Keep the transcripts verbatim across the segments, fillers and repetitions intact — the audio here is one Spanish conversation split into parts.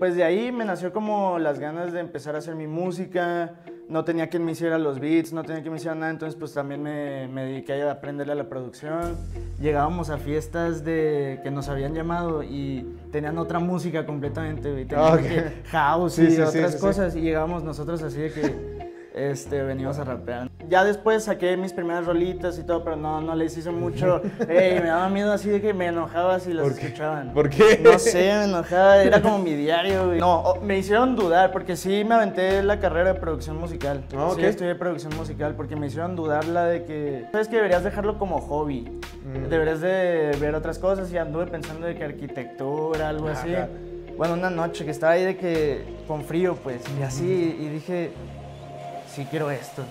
pues de ahí me nació como las ganas de empezar a hacer mi música. No tenía quien me hiciera los beats, no tenía quien me hiciera nada, entonces pues también me, me dediqué a aprenderle a la producción. Llegábamos a fiestas de que nos habían llamado y tenían otra música completamente, güey. Tenían Okay. que house Sí, y sí, sí, otras sí, cosas sí. y llegábamos nosotros así de que este, venimos a rapear. Ya después saqué mis primeras rolitas y todo, pero no, no les hice mucho. Ey, me daba miedo así de que me enojaba si las ¿Por qué? escuchaban. ¿Por qué? No sé, me enojaba, era como mi diario, güey. No, oh, me hicieron dudar porque sí me aventé la carrera de producción musical. Ah, ok. Sí, estudié producción musical porque me hicieron dudar la de que... Sabes que deberías dejarlo como hobby. Mm. Deberías de ver otras cosas y anduve pensando de que arquitectura, algo Ajá. así. Bueno, una noche que estaba ahí de que con frío, pues, y así, y dije, sí quiero esto.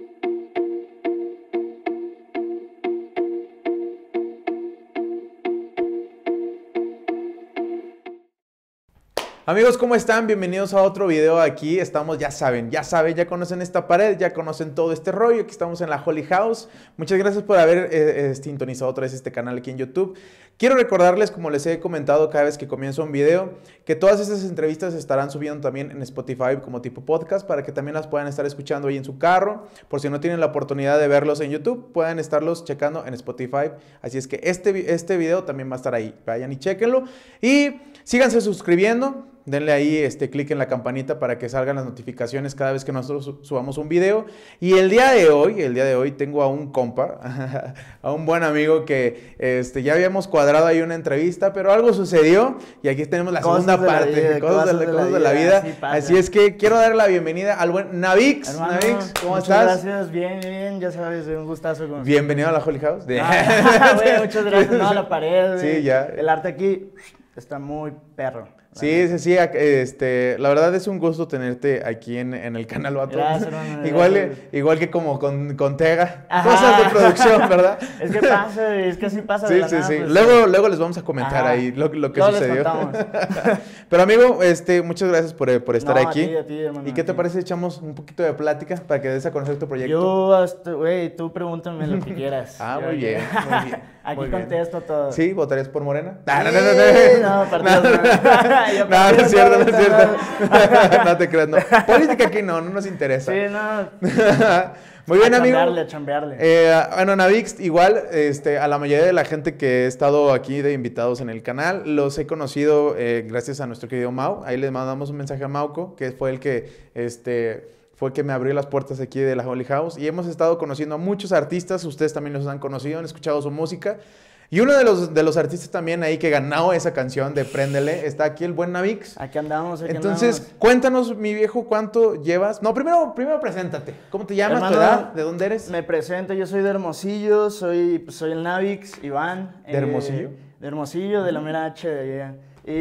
Amigos, ¿cómo están? Bienvenidos a otro video aquí. Estamos, ya saben, ya saben, ya conocen esta pared, ya conocen todo este rollo. Aquí estamos en la Holy House. Muchas gracias por haber eh, eh, sintonizado otra vez este canal aquí en YouTube. Quiero recordarles, como les he comentado cada vez que comienzo un video, que todas estas entrevistas se estarán subiendo también en Spotify como tipo podcast para que también las puedan estar escuchando ahí en su carro. Por si no tienen la oportunidad de verlos en YouTube, pueden estarlos checando en Spotify. Así es que este, este video también va a estar ahí. Vayan y chequenlo. Y síganse suscribiendo. Denle ahí este clic en la campanita para que salgan las notificaciones cada vez que nosotros subamos un video. Y el día de hoy, el día de hoy tengo a un compa, a un buen amigo que este, ya habíamos cuadrado ahí una entrevista, pero algo sucedió y aquí tenemos la Cosas segunda de la parte, vida, cosas, cosas de, de cosas la de la vida, vida. así pasa. Así es que quiero dar la bienvenida al buen Navix. Hermano, Navix, ¿cómo muchas estás? Gracias, bien, bien, ya sabes, un gustazo. Con Bienvenido a la Holy House. Ah, güey, muchas gracias. No, la pared, güey. Sí, ya. El arte aquí está muy perro. Sí, sí, sí, este, la verdad es un gusto tenerte aquí en, en el canal, vato. Gracias, hermano, igual, gracias. igual que como con, con Tega, Ajá. cosas de producción, ¿verdad? Es que pasa, güey, es que así pasa de Sí, la sí, nada, sí. pues, Luego, luego les vamos a comentar Ajá. ahí lo, lo que Luego les sucedió. contamos. Pero amigo, este, muchas gracias por, por estar No, a aquí. ti, a ti, hermano, ¿Y qué a te ti. parece si echamos un poquito de plática para que des a conocer tu proyecto? Yo hasta, güey, tú pregúntame lo que quieras. Ah, Yo muy aquí- bien, muy bien. Aquí muy bien. contesto todo. ¿Sí? ¿Votarías por Morena? Sí, No, no, no, no, no, partidos no. Yo No, no es partidos cierto, no es no, cierto. No te creas, no. Política aquí no, no nos interesa. Sí, no. Muy bien, a amigo. chambearle, a chambearle. Eh, bueno, Navix, igual, este, a la mayoría de la gente que he estado aquí de invitados en el canal, los he conocido eh, gracias a nuestro querido Mau. Ahí les mandamos un mensaje a Mauco, que fue el que, este, fue el que me abrió las puertas aquí de la Holy House. Y hemos estado conociendo a muchos artistas, ustedes también los han conocido, han escuchado su música. Y uno de los, de los artistas también ahí que ganó esa canción de Préndele, está aquí el buen Navix. Aquí andamos, aquí Entonces, andamos. cuéntanos, mi viejo, ¿cuánto llevas? No, primero, primero preséntate. ¿Cómo te llamas? Hermano, ¿Tu edad? ¿De dónde eres? Me presento, yo soy de Hermosillo, soy, pues, soy el Navix, Iván. ¿De Hermosillo? De Hermosillo, de la mera H de allá.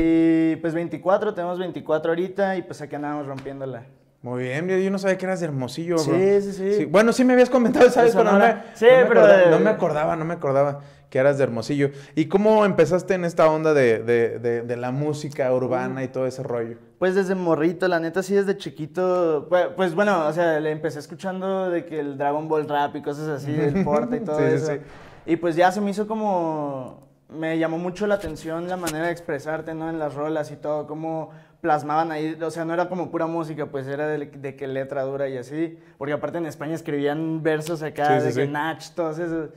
Y pues veinticuatro, tenemos veinticuatro ahorita y pues aquí andamos rompiéndola. Muy bien, yo, yo no sabía que eras de Hermosillo, bro. Sí, sí, sí. Bueno, sí me habías comentado, ¿sabes? De Pero no me, Sonora. Sí, no me pero acordaba, de- no me acordaba, no me acordaba que eras de Hermosillo. ¿Y cómo empezaste en esta onda de, de, de, de la música urbana y todo ese rollo? Pues desde morrito, la neta sí desde chiquito, pues, pues bueno, o sea, le empecé escuchando de que el Dragon Ball Rap y cosas así, el Porta y todo Sí, sí, eso. sí. Y pues ya se me hizo como, me llamó mucho la atención la manera de expresarte, ¿no? En las rolas y todo, cómo plasmaban ahí, o sea, no era como pura música, pues era de, de que letra dura y así, porque aparte en España escribían versos acá Sí, de sí, que sí. Nach, todos esos.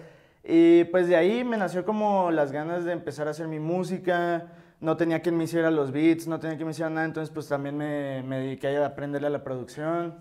Y pues de ahí me nació como las ganas de empezar a hacer mi música. No tenía quien me hiciera los beats, no tenía quien me hiciera nada, entonces pues también me, me dediqué a aprenderle a la producción.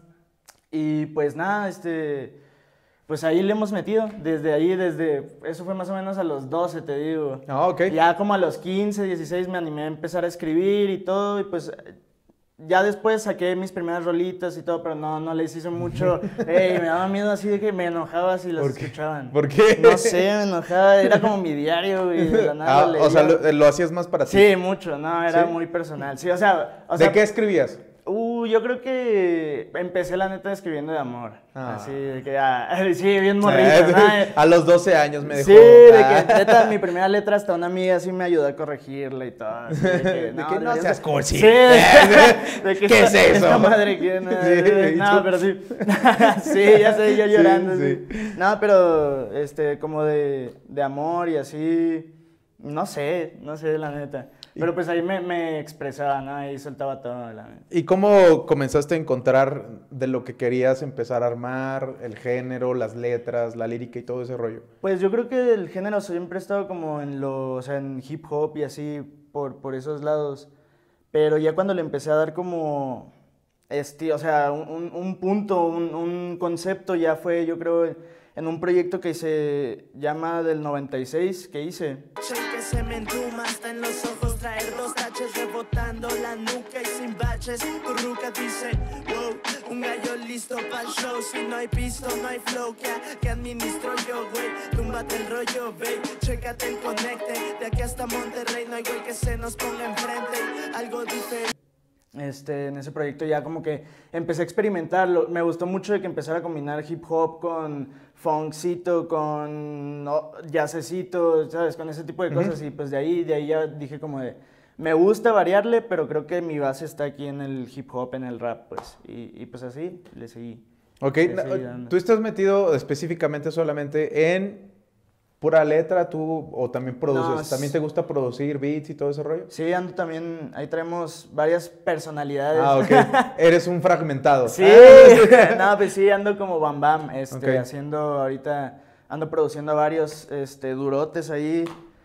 Y pues nada, este, pues ahí le hemos metido, desde ahí, desde, eso fue más o menos a los doce, te digo. Ah, ok. Ya como a los quince, dieciséis me animé a empezar a escribir y todo, y pues ya después saqué mis primeras rolitas y todo, pero no, no les hice mucho. Ey, me daba miedo así de que me enojaba si las ¿Por qué? escuchaban. ¿Por qué? No sé, me enojaba, era como mi diario, güey, de la nada Ah, lo o sea, leía. lo, lo hacías más para ti. Sí, mucho, no, era ¿Sí? muy personal. Sí, o sea, o ¿De sea, qué escribías? Uh, yo creo que empecé la neta escribiendo de amor. Ah. Así, de que ya, sí, bien morrito, Eh, ¿no? A los doce años me dejó. Sí, de Ah. que neta, mi primera letra hasta una amiga sí me ayudó a corregirla y todo. Así de que De que no deberías seas de- cursi. Sí, de que ¿Qué esta- es eso? Esta madre que no, Sí, ¿y no, tú? pero sí. Sí, ya sé, yo Sí, llorando. sí. Sí. No, pero este, como de, de amor y así. No sé, no sé, la neta. Pero pues ahí me, me expresaba, ¿no? Ahí soltaba todo. La... ¿Y cómo comenzaste a encontrar de lo que querías empezar a armar, el género, las letras, la lírica y todo ese rollo? Pues yo creo que el género siempre ha estado como en lo, o sea, en hip hop y así, por, por esos lados. Pero ya cuando le empecé a dar como, este, o sea, un, un punto, un, un concepto, ya fue, yo creo, en un proyecto que se llama Del noventa y seis, que hice. Que se me entuma hasta en los ojos, traer dos taches rebotando la nuca y sin baches. Tu ruca dice, wow, un gallo listo pa'l show. Si no hay pisto, no hay flow, que, que administro yo, güey. Túmbate el rollo, babe, chécate el conecte. De aquí hasta Monterrey no hay güey que se nos ponga enfrente. Algo diferente. Este, en ese proyecto ya como que empecé a experimentarlo. Me gustó mucho de que empezara a combinar hip hop con funkcito, con no, jazzcito, ¿sabes? Con ese tipo de cosas. Uh-huh. Y pues de ahí, de ahí ya dije como de, me gusta variarle, pero creo que mi base está aquí en el hip hop, en el rap, pues. Y, y pues así, le seguí. Ok, le seguí ¿tú estás metido específicamente solamente en pura letra, tú, o también produces? No, ¿también te gusta producir beats y todo ese rollo? Sí, ando también, ahí traemos varias personalidades. Ah, ok. Eres un fragmentado. Sí, no, pues sí, ando como Bam Bam, este, okay. haciendo ahorita, ando produciendo varios, este, durotes ahí,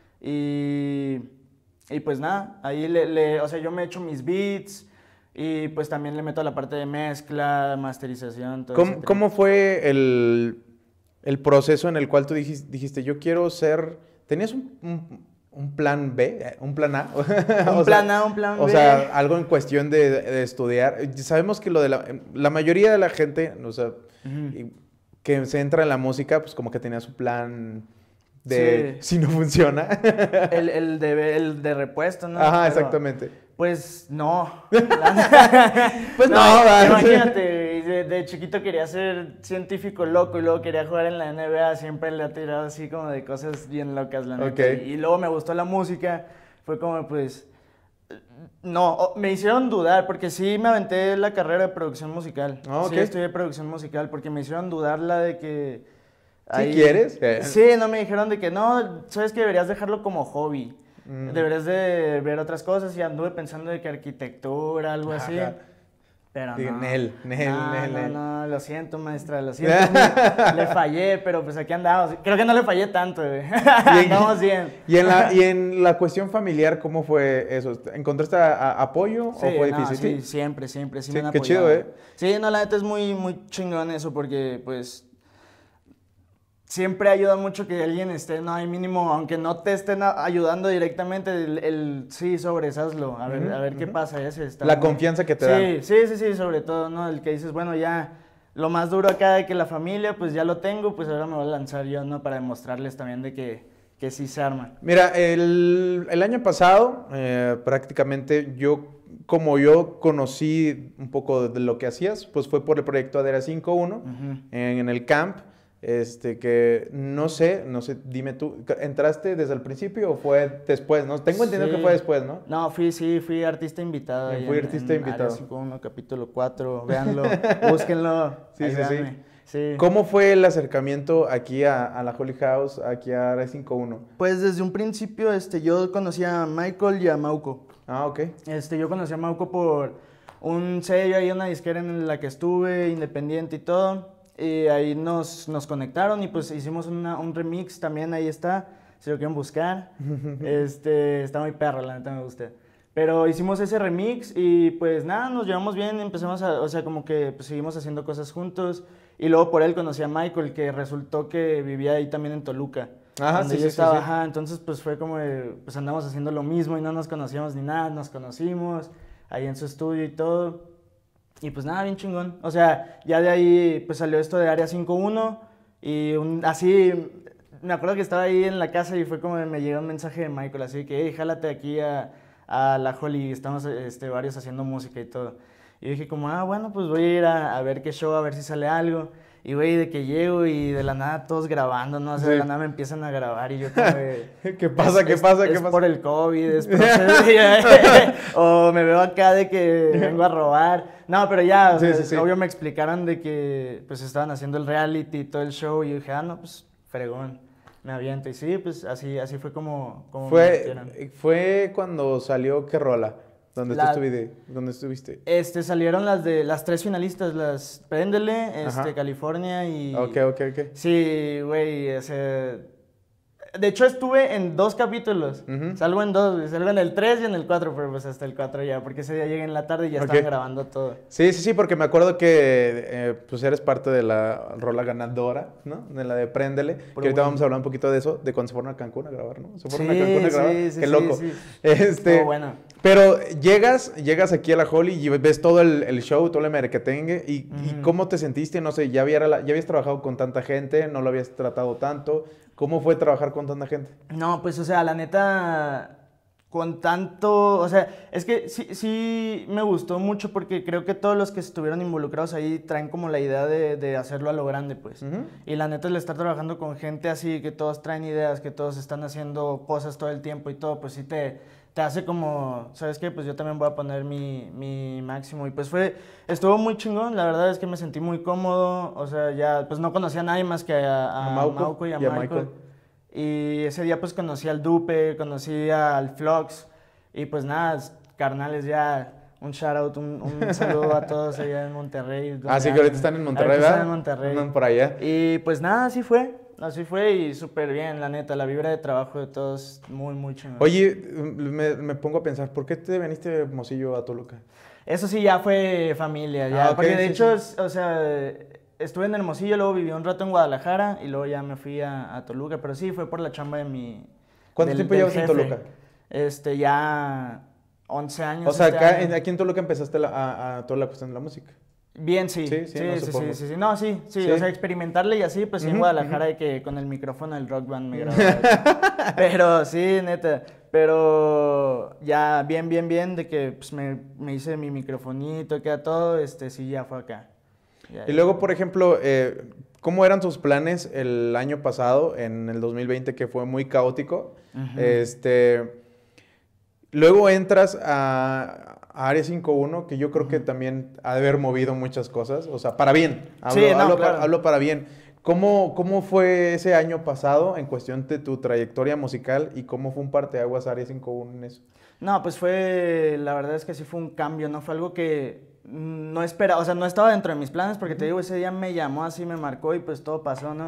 y, y pues nada, ahí le, le, o sea, yo me echo mis beats, y pues también le meto a la parte de mezcla, masterización, todo eso. ¿Cómo, ¿Cómo fue el... el proceso en el cual tú dijiste, dijiste yo quiero ser... ¿Tenías un, un, un plan B? ¿Un plan A? Un plan sea, A, un plan B. O sea, algo en cuestión de, de estudiar. Sabemos que lo de la... La mayoría de la gente, o sea, uh-huh. que se entra en la música, pues como que tenía su plan de... Sí. Si no funciona. El, el, de, el de repuesto, ¿no? Ajá, pero, exactamente. Pues no. Pues no, no imagínate. De, de chiquito quería ser científico loco y luego quería jugar en la N B A, siempre le ha tirado así como de cosas bien locas, la neta. Okay. Y, y luego me gustó la música, fue como pues, no, me hicieron dudar porque sí me aventé la carrera de producción musical. Oh, okay. Sí estudié producción musical porque me hicieron dudar la de que... ¿Sí ahí, quieres? Sí, no, me dijeron de que no, sabes que deberías dejarlo como hobby, mm. deberías de ver otras cosas y anduve pensando de que arquitectura, algo Ajá. así. Pero no. Nel, Nel, no, Nel, no, Nel. no, lo siento, maestra, lo siento. Le fallé, pero pues aquí andamos. Creo que no le fallé tanto, güey. Andamos bien. ¿Y en, la, y en la cuestión familiar, ¿cómo fue eso? ¿Encontraste a, a apoyo sí, o fue no, difícil? Sí, siempre, siempre. Sí, sí me han qué apoyado. chido, ¿eh? Sí, no, la neta es muy, muy chingón eso porque, pues... Siempre ayuda mucho que alguien esté, no hay mínimo, aunque no te estén ayudando directamente, el, el sí, sobres, hazlo, a ver, uh-huh, a ver uh-huh. qué pasa. Ya se está la muy... confianza que te sí, dan. Sí, sí, sí, sobre todo, ¿no? El que dices, bueno, ya, lo más duro acá de que la familia, pues ya lo tengo, pues ahora me voy a lanzar yo, ¿no? Para demostrarles también de que, que sí se arma. Mira, el, el año pasado, eh, prácticamente yo, como yo conocí un poco de lo que hacías, pues fue por el proyecto Adera cinco uno, uh-huh. en, en el camp. Este, que no sé, no sé, dime tú, ¿entraste desde el principio o fue después, no? Tengo entendido sí. que fue después, ¿no? No, fui, sí, fui artista invitado. Sí, fui artista en, invitado. En cinco uno, capítulo cuatro, véanlo, búsquenlo. Sí, sí, sí, sí. ¿Cómo fue el acercamiento aquí a, a la Holy House, aquí a Área cinco uno? Pues desde un principio, este, yo conocí a Michael y a Mauco. Ah, ok. Este, yo conocí a Mauco por un sello ahí, una disquera en la que estuve, independiente y todo. Y ahí nos, nos conectaron y pues hicimos una, un remix también, ahí está, si lo quieren buscar. este, está muy perro, la neta me gusta. Pero hicimos ese remix y pues nada, nos llevamos bien, empezamos a, o sea, como que pues, seguimos haciendo cosas juntos. Y luego por él conocí a Michael, que resultó que vivía ahí también en Toluca. Ajá, donde sí, yo sí, estaba, sí, sí. Ajá, entonces pues fue como, de, pues andamos haciendo lo mismo y no nos conocíamos ni nada, nos conocimos ahí en su estudio y todo. Y pues nada, bien chingón. O sea, ya de ahí pues salió esto de Área cinco uno y un, así, me acuerdo que estaba ahí en la casa y fue como me llegó un mensaje de Michael, así que, hey, jálate aquí a, a la Holly, estamos este, varios haciendo música y todo. Y dije como, ah, bueno, pues voy a ir a, a ver qué show, a ver si sale algo. Y güey, de que llego y de la nada todos grabando, ¿no? O sea, sí. de la nada me empiezan a grabar y yo como de... ¿Qué pasa? Es, ¿Qué pasa? Es, ¿Qué es pasa? por el COVID, es por... o me veo acá de que vengo a robar. No, pero ya, sí, o sea, sí, sí. obvio me explicaron de que pues estaban haciendo el reality y todo el show y yo dije, ah, no, pues fregón. me aviento. Y sí, pues así, así fue como, como me Fue, metieron. fue cuando salió ¿Qué rola? ¿Dónde, La- tú estuviste? ¿Dónde estuviste? Este, salieron las de las tres finalistas, las Préndele, Ajá. este, California y... Ok, ok, ok. Sí, güey, o sea... De hecho, estuve en dos capítulos. Ujú. Salgo en dos, güey, salgo en el tres y en el cuatro, pero pues hasta el cuatro ya, porque ese día llegué en la tarde y ya Ok. estaban grabando todo. Sí, sí, sí, porque me acuerdo que eh, pues eres parte de la rola ganadora, ¿no? De la de Préndele. Que ahorita bueno. vamos a hablar un poquito de eso, de cuando se fueron a Cancún a grabar, ¿no? Se fueron Sí, a Cancún a grabar. sí, sí, Qué sí, loco. sí. Este, Estuvo bueno. Pero llegas, llegas aquí a la Holly y ves todo el, el show, todo el merequetengue, y, y Ujú. ¿cómo te sentiste? No sé, ya, había, ya habías trabajado con tanta gente, no lo habías tratado tanto. ¿Cómo fue trabajar con tanta gente? No, pues, o sea, la neta, con tanto, o sea, es que sí, sí me gustó mucho porque creo que todos los que estuvieron involucrados ahí traen como la idea de, de hacerlo a lo grande, pues. Ujú. Y la neta, el estar trabajando con gente así, que todos traen ideas, que todos están haciendo cosas todo el tiempo y todo, pues sí te, te hace como, ¿sabes qué? Pues yo también voy a poner mi, mi máximo. Y pues fue, estuvo muy chingón, la verdad es que me sentí muy cómodo, o sea, ya, pues no conocía a nadie más que a, a, A Mauco Mauco y a, y a Michael. Michael. Y ese día pues conocí al Dupe, conocí al Flux y pues nada, carnales ya, un shout out, un, un saludo a todos allá en Monterrey. donde Ah, sí, que ahorita andan. están en Monterrey, Ahorita ¿verdad? están en Monterrey. Andan por allá. Y pues nada, así fue, así fue y súper bien, la neta, la vibra de trabajo de todos muy, muy chingón. Oye, me, me pongo a pensar, ¿por qué te veniste de Hermosillo a Toluca? Eso sí ya fue familia, ya, Ah, ok, porque de sí, hecho, sí. es- o sea, estuve en Hermosillo, luego viví un rato en Guadalajara y luego ya me fui a, a Toluca, pero sí, fue por la chamba de mi... ¿Cuánto del- tiempo del llevas en jefe. Toluca? Este, ya once años. O sea, este acá, año. en- aquí en Toluca empezaste la- a, a toda la cuestión de la música. Bien, sí. Sí, Sí, sí, no, sí, sí, supongo. sí, sí. No, sí, sí, Sí. o sea, experimentarle y así, pues sí, en Ujú, Guadalajara de que con el micrófono del Rock Band me grababa. Pero sí, neta. Pero ya bien, bien, bien, de que pues, me, me hice mi microfonito, queda todo, este, sí, ya fue acá. Ya, Y ya. luego, por ejemplo, eh, ¿cómo eran tus planes el año pasado, en el dos mil veinte, que fue muy caótico? Ujú. Este, luego entras a, a Área cincuenta y uno, que yo creo que también ha de haber movido muchas cosas, o sea, para bien. Hablo, Sí, no, hablo, claro. para, hablo para bien. ¿Cómo, ¿Cómo fue ese año pasado en cuestión de tu trayectoria musical y cómo fue un parteaguas Área cincuenta y uno en eso? No, pues fue, la verdad es que sí fue un cambio, ¿no? Fue algo que no esperaba, o sea, no estaba dentro de mis planes porque te digo, ese día me llamó así, me marcó y pues todo pasó, ¿no?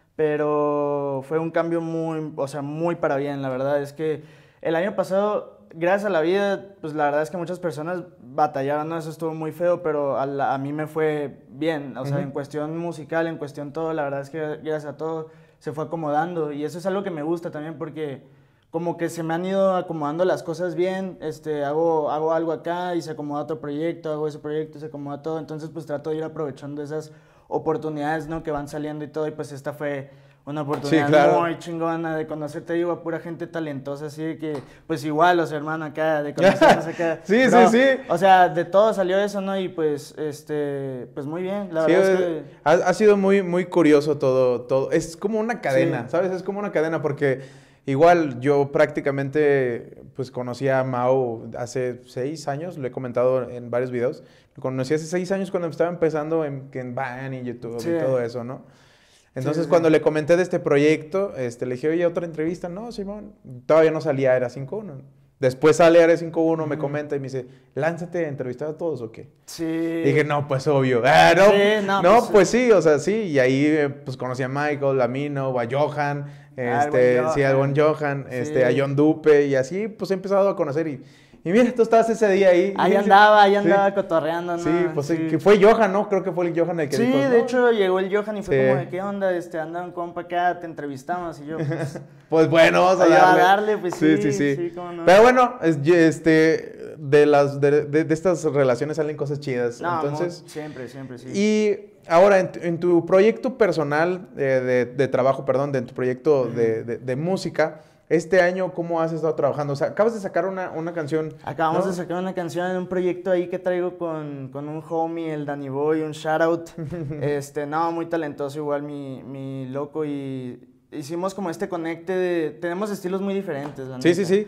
Pero fue un cambio muy, o sea, muy para bien, la verdad es que el año pasado, gracias a la vida, pues la verdad es que muchas personas batallaron, ¿no? Eso estuvo muy feo, pero a, la- a mí me fue bien, o sea, Ujú. en cuestión musical, en cuestión todo, la verdad es que gracias a todo se fue acomodando y eso es algo que me gusta también porque como que se me han ido acomodando las cosas bien, este, hago, hago algo acá y se acomoda otro proyecto, hago ese proyecto y se acomoda todo, entonces pues trato de ir aprovechando esas oportunidades, ¿no? Que van saliendo y todo, y pues esta fue una oportunidad claro. muy chingona de conocer, te digo, a pura gente talentosa, así de que, pues igual, los hermanos acá, de conocernos acá. Sí, Bro, sí, sí. O sea, de todo salió eso, ¿no? Y pues, este, pues muy bien, la Sí, verdad es eh, que... ha, ha sido muy, muy curioso todo, todo. Es como una cadena, Sí. ¿sabes? Es como una cadena porque igual yo prácticamente pues conocí a Mau hace seis años, lo he comentado en varios videos. Lo conocí hace seis años cuando estaba empezando en, en Vine y YouTube Sí. y todo eso, ¿no? Entonces sí, sí. cuando le comenté de este proyecto, este, le dije, oye, otra entrevista. No, Simón, todavía no salía Área cincuenta y uno. Después sale Área cincuenta y uno, me Ujú. comenta y me dice, lánzate a entrevistar a todos o qué. Sí. Dije, no, pues obvio. Ah, no, Sí, no, no, pues, pues, sí, o sea, sí. Y ahí eh, pues conocí a Michael, a Mino, a Johan, Ah, el este, buen sí, a Johan. buen Johan, este, a Sí. John Dupe, y así pues he empezado a conocer. Y, y mira, tú estabas ese día ahí. Ahí Sí, andaba, ahí sí. andaba cotorreando, ¿no? Sí, pues sí, que fue Johan, ¿no? Creo que fue el Johan el que Sí, dijo. de "No". hecho llegó el Johan y fue Sí. como de, ¿qué onda? Este, anda un compa acá, te entrevistamos y yo, pues, Pues bueno, vamos a Ahí va a darle. darle, pues sí, sí, sí, sí. sí, cómo no. Pero bueno, es- este, de las, de, de- de estas relaciones salen cosas chidas. no, Entonces, muy- siempre, siempre, sí. y ahora, en tu, en tu proyecto personal eh, de, de trabajo, perdón, de tu proyecto de, de- de música, este año, ¿cómo has estado trabajando? O sea, acabas de sacar una, una canción. Acabamos ¿no? de sacar una canción en un proyecto ahí que traigo con, con un homie, el Danny Boy, un shout out. este, no, muy talentoso igual mi, mi loco y hicimos como este conecte de... Tenemos estilos muy diferentes, la Sí, neta. sí, sí.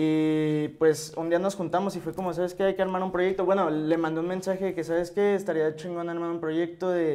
Y pues un día nos juntamos y fue como, ¿sabes qué? Hay que armar un proyecto. Bueno, le mandé un mensaje que, ¿sabes qué? Estaría chingón armar un proyecto de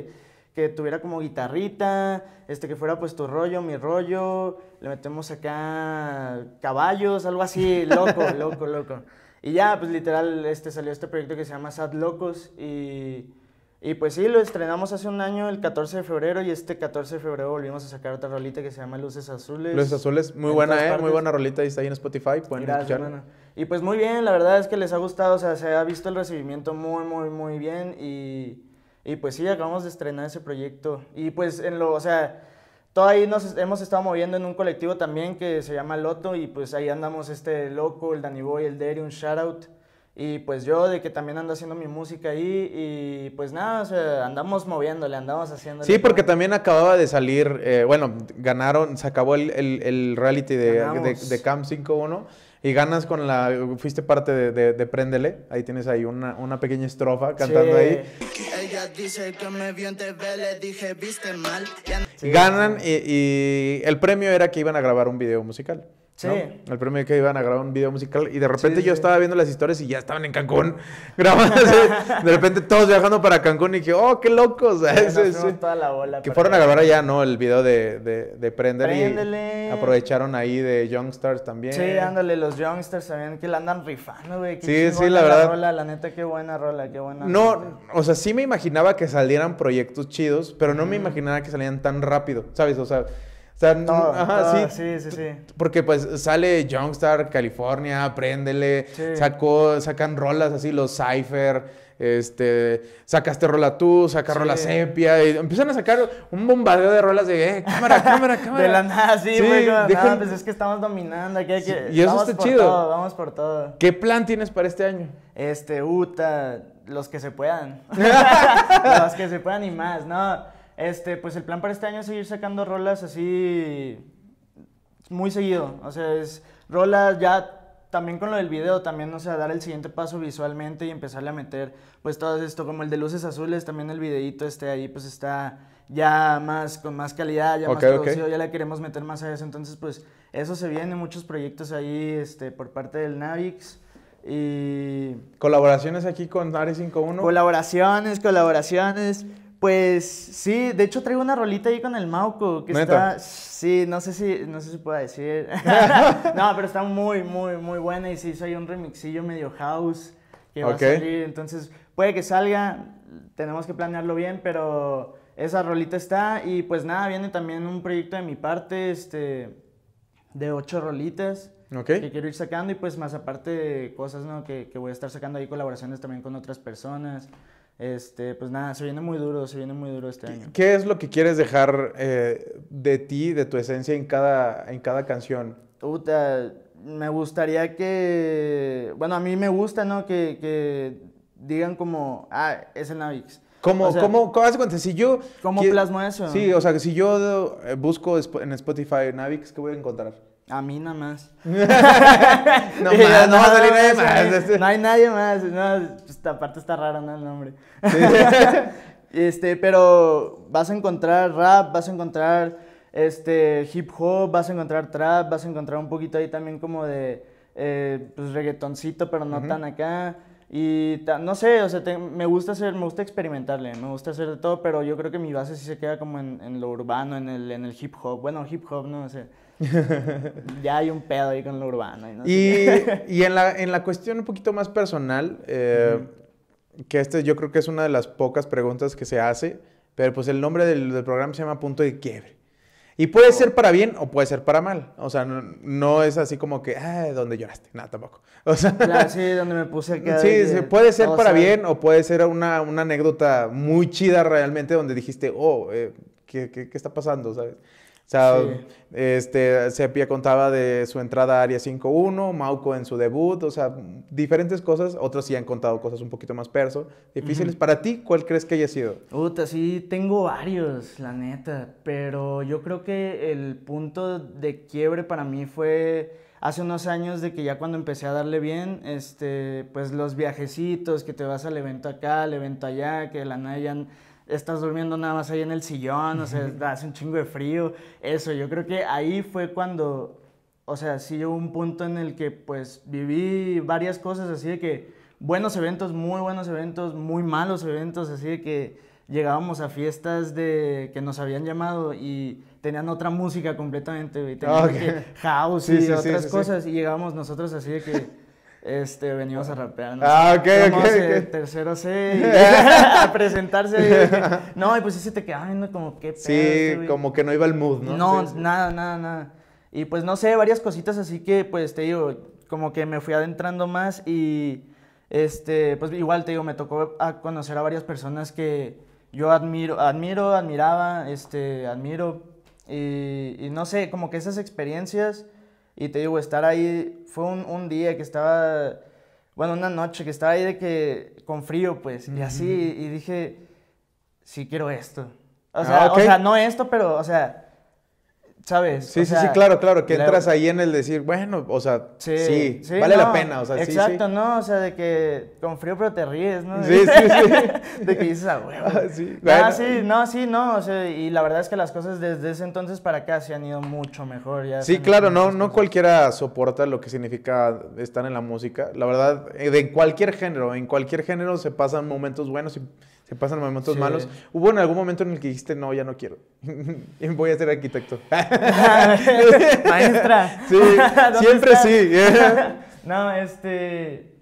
que tuviera como guitarrita, este, que fuera pues tu rollo, mi rollo, le metemos acá caballos, algo así, loco, loco, loco. Y ya, pues literal, este, salió este proyecto que se llama Sad Locos y, y pues sí, lo estrenamos hace un año, el catorce de febrero, y este catorce de febrero volvimos a sacar otra rolita que se llama Luces Azules. Luces Azules, muy buena, eh, muy buena rolita, y está ahí en Spotify, pueden Gracias, escucharla. hermano. Y pues muy bien, la verdad es que les ha gustado, o sea, se ha visto el recibimiento muy, muy, muy bien y, y pues sí, acabamos de estrenar ese proyecto. Y pues en lo, o sea, todo ahí nos hemos estado moviendo en un colectivo también que se llama Loto y pues ahí andamos este Loco, el Danny Boy, el Derry, un shout out. Y pues yo de que también ando haciendo mi música ahí y pues nada, o sea, andamos moviéndole, andamos haciendo. Sí, porque también acababa de salir, eh, bueno, ganaron, se acabó el, el, el reality de, de, de Cam cinco uno y ganas con la, fuiste parte de, de, de Préndele, ahí tienes ahí una, una pequeña estrofa cantando sí. ahí. Ella dice que me vio en T V, le dije, viste mal. Sí, ganan sí. Y, y el premio era que iban a grabar un video musical. Sí. ¿No? El premio era que iban a grabar un video musical y de repente sí, sí, yo sí. estaba viendo las historias y ya estaban en Cancún grabando. De repente todos viajando para Cancún y dije, oh, qué locos. Sí, sí, sí. Toda la bola que fueron a grabar allá, ¿no? El video de, de, de Préndele. Préndele. Aprovecharon ahí de Youngstars también. Sí, ándale, los Youngstars también que la andan rifando, güey. Sí, sí, la verdad. La, rola, la neta, qué buena rola, qué buena. No, rola. O sea, sí me imaginaba que salieran proyectos chidos, pero no mm. me imaginaba que salían tan rápido, ¿sabes? O sea... O sea, todo, ajá, todo, sí, sí, sí, sí. Porque pues sale Youngstar, California, Préndele, sí. sacó, sacan rolas así, los Cypher, este, sacaste rola tú, saca sí. rola Sepia, y empiezan a sacar un bombardeo de rolas de, eh, cámara, cámara, cámara. De la nada, sí, güey, sí, no, pues es que estamos dominando, aquí hay que, sí. Y eso vamos está por chido. Todo, vamos por todo. ¿Qué plan tienes para este año? Este, uta, los que se puedan, los que se puedan y más, ¿no? Este, pues el plan para este año es seguir sacando rolas así muy seguido, o sea, es rolas ya también con lo del video, también, o sea, dar el siguiente paso visualmente y empezarle a meter, pues todo esto, como el de Luces Azules, también el videíto este ahí, pues está ya más, con más calidad, ya okay, más producido, okay. ya le queremos meter más a eso, entonces, pues, eso se viene, muchos proyectos ahí, este, por parte del Navix. Y... ¿Colaboraciones aquí con Ares cinco uno? Colaboraciones, colaboraciones... Pues sí, de hecho traigo una rolita ahí con el Mauco que ¿Neta? Está, sí, no sé si, no sé si puedo decir, no, pero está muy, muy, muy buena y se hizo ahí un remixillo medio house que va okay. a salir, entonces puede que salga, tenemos que planearlo bien, pero esa rolita está y pues nada, viene también un proyecto de mi parte, este, de ocho rolitas. Okay. Que quiero ir sacando y pues más aparte cosas, ¿no? Que, que voy a estar sacando ahí colaboraciones también con otras personas. Este, pues nada, se viene muy duro, se viene muy duro este año. ¿Qué es lo que quieres dejar eh, de ti, de tu esencia en cada, en cada canción? Puta, me gustaría que, bueno, a mí me gusta, ¿no? Que, que digan como, ah, es el Navix. ¿Cómo, o sea, cómo, cómo, haz cuenta, si yo... ¿Cómo plasmo eso? Sí, o sea, si yo busco en Spotify Navix, ¿qué voy a encontrar? A mí nada más. no más, no, no va a salir nadie más. No, no hay nadie más. No, pues, aparte está raro, ¿no? El nombre. Sí. este, pero vas a encontrar rap, vas a encontrar este, hip hop, vas a encontrar trap, vas a encontrar un poquito ahí también como de eh, pues, reggaetoncito, pero no uh-huh. tan acá. Y ta, no sé, o sea, te, me gusta hacer, me gusta experimentarle, me gusta hacer de todo, pero yo creo que mi base sí se queda como en, en lo urbano, en el, en el hip hop. Bueno, hip hop, no sé. Ya hay un pedo ahí con lo urbano. Y, no y, sé y en, la, en la cuestión un poquito más personal, eh, uh-huh. que este yo creo que es una de las pocas preguntas que se hace, pero pues el nombre del, del programa se llama Punto de Quiebre. Y puede oh. ser para bien o puede ser para mal. O sea, no, no es así como que, ah, ¿dónde lloraste? Nada, tampoco. O sea, claro, sí, donde me puse acá. Sí, de, sí, puede ser para sabe. bien o puede ser una, una anécdota muy chida realmente donde dijiste, oh, eh, ¿qué, qué, ¿qué está pasando? ¿Sabes? O sea, sí. este, Sepia contaba de su entrada a Área cinco uno, Mauco en su debut, o sea, diferentes cosas. Otros sí han contado cosas un poquito más perso, difíciles. Uh-huh. Para ti, ¿cuál crees que haya sido? Puta, sí, tengo varios, la neta. Pero yo creo que el punto de quiebre para mí fue hace unos años de que ya cuando empecé a darle bien, este, pues los viajecitos, que te vas al evento acá, al evento allá, que de la nada ya estás durmiendo nada más ahí en el sillón, o sea, hace un chingo de frío. Eso, yo creo que ahí fue cuando, o sea, sí llegó un punto en el que pues viví varias cosas así de que buenos eventos, muy buenos eventos, muy malos eventos, así de que llegábamos a fiestas de que nos habían llamado y tenían otra música completamente, güey. Tenían Okay. que house Sí, y sí, sí, otras sí, sí. cosas y llegábamos nosotros así de que este, venimos a rapear. ¿no? Ah, ok, Somos, ok, eh, ok. tercero C y a presentarse. Y de que, no, y pues sí se te queda viendo como qué pedo, Sí, este, güey. como que no iba el mood, ¿no? No, Sí, sí. nada, nada, nada. Y pues no sé, varias cositas así que pues te digo, como que me fui adentrando más y este, pues igual te digo, me tocó a conocer a varias personas que yo admiro, admiro, admiraba, este, admiro y, y no sé, como que esas experiencias y te digo, estar ahí, fue un, un día que estaba, bueno, una noche que estaba ahí de que con frío pues y así y dije, sí quiero esto. O sea, Ah, ok. o sea, no esto, pero, o sea, ¿sabes? Sí, O sí, sea, sí, claro, claro, que la- entras ahí en el decir, bueno, o sea, sí, Sí, sí, vale la no, pena, o sea, sí, sí. exacto, ¿no? O sea, de que con frío pero te ríes, ¿no? Sí, sí, sí. De que dices, ah, huevo. Ah, sí, Ah, bueno. sí, no, sí, no, o sea, y la verdad es que las cosas desde ese entonces para acá se han ido mucho mejor, ya. se Sí, han claro, hecho no, muchas no cosas. cualquiera soporta lo que significa estar en la música. La verdad, eh, de cualquier género, en cualquier género se pasan momentos buenos y se pasan momentos Sí. malos. ¿Hubo en algún momento en el que dijiste, no, ya no quiero? Voy a ser arquitecto. Maestra. Sí, ¿dónde siempre está? sí. No, este...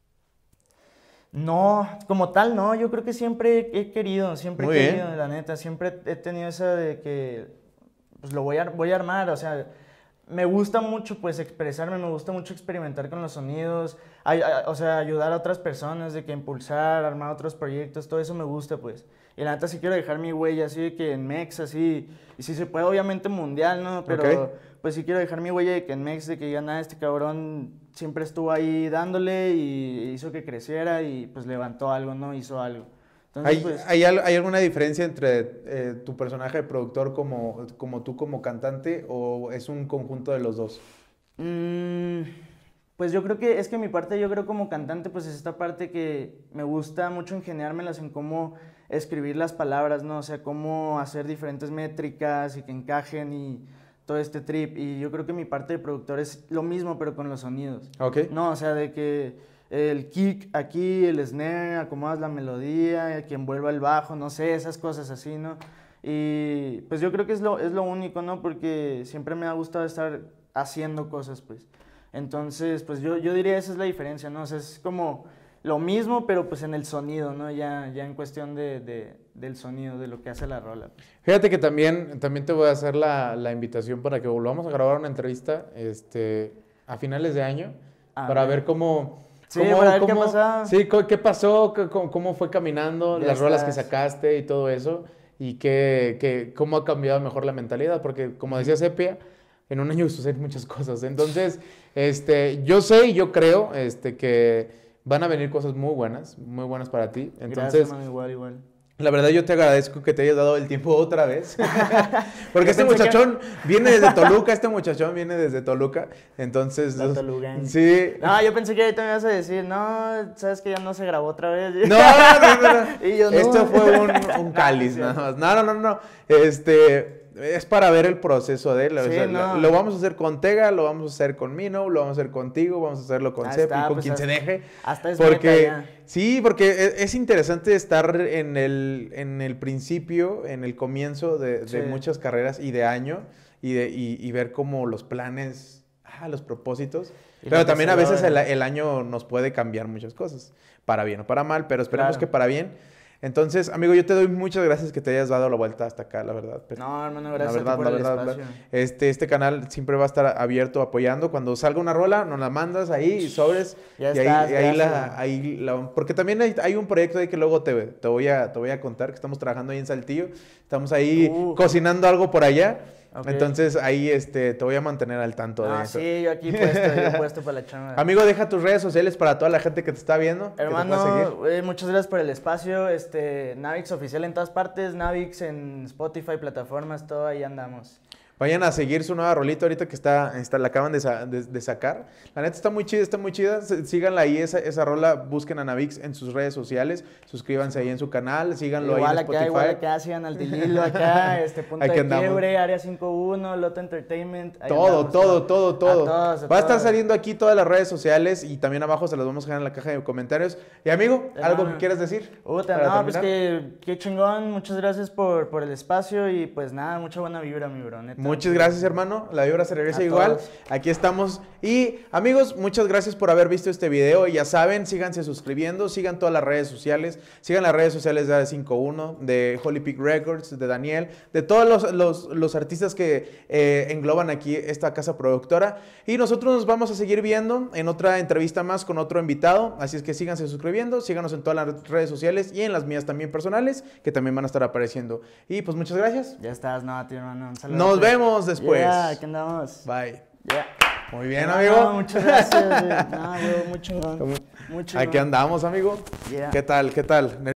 No, como tal, no. Yo creo que siempre he querido, siempre Muy he bien. querido, la neta. Siempre he tenido esa de que, pues lo voy a, voy a armar. O sea, me gusta mucho, pues, expresarme, me gusta mucho experimentar con los sonidos. ay- ay- o sea, ayudar a otras personas, de que impulsar, armar otros proyectos, todo eso me gusta, pues. Y la neta sí quiero dejar mi huella, así de que en Mex, así, y si se puede, obviamente mundial, ¿no? Pero, Ok. pues sí quiero dejar mi huella de que en Mex, de que digan, ah, este cabrón siempre estuvo ahí dándole y hizo que creciera y pues levantó algo, ¿no? Hizo algo. Entonces, ¿Hay, pues, hay, al- hay alguna diferencia entre eh, tu personaje de productor como, como tú como cantante o es un conjunto de los dos? mm, pues yo creo que, es que mi parte, yo creo como cantante, pues es esta parte que me gusta mucho ingeniármelas en cómo escribir las palabras, ¿no? O sea, cómo hacer diferentes métricas y que encajen y todo este trip. Y yo creo que mi parte de productor es lo mismo, pero con los sonidos. Ok. No, o sea, de que el kick aquí, el snare, acomodas la melodía, que envuelva el bajo, no sé, esas cosas así, ¿no? Y pues yo creo que es lo, es lo único, ¿no? Porque siempre me ha gustado estar haciendo cosas, pues. Entonces, pues yo, yo diría esa es la diferencia, ¿no? O sea, es como lo mismo, pero pues en el sonido, ¿no? Ya, ya en cuestión de, de- del sonido, de lo que hace la rola. Fíjate que también, también te voy a hacer la, la invitación para que volvamos a grabar una entrevista este, a finales de año A para ver. ver cómo... Sí, para ver qué ha cómo- pasado. Sí, co- qué pasó, qué- cómo, cómo fue caminando, Ya las rolas que estás. sacaste y todo eso, y qué, qué- cómo ha cambiado mejor la mentalidad, porque como decía Sepia, en un año suceden muchas cosas. Entonces, este, yo sé y yo creo este, que van a venir cosas muy buenas, muy buenas para ti. Entonces, Gracias, mano, igual, igual. la verdad yo te agradezco que te hayas dado el tiempo otra vez. Porque Yo este pensé que- muchachón viene desde Toluca, este muchachón viene desde Toluca. Entonces, La Tolugang. sí. No, yo pensé que ahorita me ibas a decir, no, sabes que ya no se grabó otra vez. No, no, no, no. Y yo, no. Esto fue un, un No, cáliz, sí. nada más. No, no, no, no. Este, es para ver el proceso de él. O Sí, sea, no. lo, lo vamos a hacer con Tega, lo vamos a hacer con Mino, lo vamos a hacer contigo, vamos a hacerlo con Ahí Sep está, y con pues, quien se hasta- deje. Hasta es Porque, meta ya. sí, porque e- es interesante estar en el, en el principio, en el comienzo de, de Sí. muchas carreras y de año y, de, y, y ver cómo los planes, ah, los propósitos. Y lo Pero que también se a veces el, logra. el año nos puede cambiar muchas cosas, para bien o para mal, pero esperemos Claro. que para bien. Entonces, amigo, yo te doy muchas gracias que te hayas dado la vuelta hasta acá, la verdad. Pero- No, hermano, la gracias a ti verdad, por la el verdad, espacio. este, este canal siempre va a estar abierto apoyando. Cuando salga una rola, nos la mandas ahí y sobres. Ya y ahí, estás, y ahí la, gracias. ahí la- porque también hay, hay un proyecto ahí que luego te, te, voy a, te voy a contar, que estamos trabajando ahí en Saltillo. Estamos ahí Uh. cocinando algo por allá. Ok. Entonces ahí este, te voy a mantener al tanto de Ah, eso. sí, yo aquí puesto, yo puesto para la chamba. Amigo, deja tus redes sociales para toda la gente que te está viendo. que te pueda seguir. Hermano, eh, muchas gracias por el espacio. Este, Navix oficial en todas partes, Navix en Spotify, plataformas, todo ahí andamos. Vayan a seguir su nueva rolita ahorita que está, está la acaban de, sa de, de sacar. La neta está muy chida, está muy chida. S síganla ahí, esa, esa rola. Busquen a Navix en sus redes sociales. Suscríbanse ahí en su canal. Síganlo igual ahí en Spotify. Acá, igual acá, sigan al Dililo acá, este Punto Aquí de andamos. Quiebre, Área cinco uno, Loto Entertainment. Ahí Todo, andamos, todo, todo, todo. A todos, a Va a estar todos. saliendo aquí todas las redes sociales y también abajo se las vamos a dejar en la caja de comentarios. Y amigo, ¿algo Hermano. que quieras decir? Puta, para no, pues terminar? que qué chingón, muchas gracias por, por el espacio y pues nada, mucha buena vibra, mi bro, neta. Muchas gracias, hermano. La vibra se regresa A igual. todos. Aquí estamos. Y amigos, muchas gracias por haber visto este video. Ya saben, síganse suscribiendo, sigan todas las redes sociales, sigan las redes sociales de A cinco uno, de Holy Peak Records, de Daniel, de todos los, los, los artistas que eh, engloban aquí esta casa productora. Y nosotros nos vamos a seguir viendo en otra entrevista más con otro invitado. Así es que síganse suscribiendo, síganos en todas las redes sociales y en las mías también personales, que también van a estar apareciendo. Y pues muchas gracias. Ya estás, no, tío, hermano, un saludo. Nos vemos después. Ya, aquí andamos. Bye. Ya. Muy bien, No, amigo. no, muchas gracias, güey. No, güey, muy chingón. Muy chingón. Aquí andamos, amigo. Yeah. ¿Qué tal? ¿Qué tal?